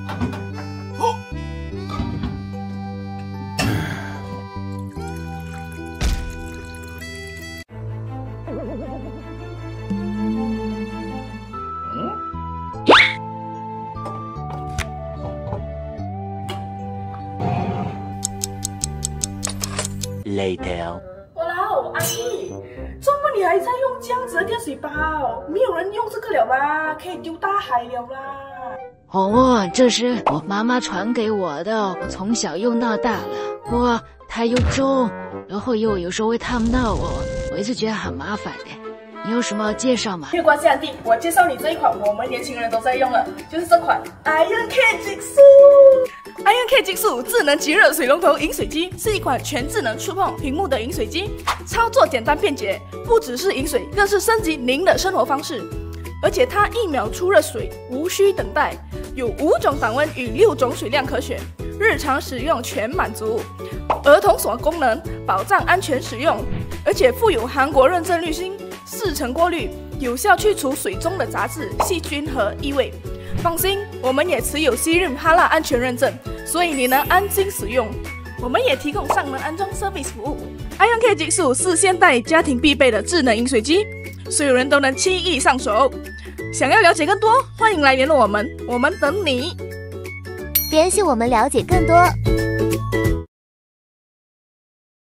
Later。 哇啦，阿姨，怎么你还在用这样子的电水包？没有人用这个了吗？可以丢大海了啦。 哦，这是我妈妈传给我的，我从小用到大了。不过它又重，然后又有时候会烫到我一直觉得很麻烦的。你有什么介绍吗？ 没有关系，安迪，我介绍你这一款我们年轻人都在用了，就是这款 Iron K 极速。Iron K 极速智能即热水龙头饮水机是一款全智能触碰屏幕的饮水机，操作简单便捷，不只是饮水，更是升级您的生活方式。而且它1秒出热水，无需等待，有5种档温与6种水量可选，日常使用全满足。儿童锁功能，保障安全使用，而且附有韩国认证滤芯，4层过滤，有效去除水中的杂质、细菌和异味。放心，我们也持有Sirim哈拉安全认证，所以你能安心使用。我们也提供上门安装 service 服务。Iron K 极速是现代家庭必备的智能饮水机，所有人都能轻易上手。想要了解更多，欢迎来联络我们，我们等你。 联系我们了解更多。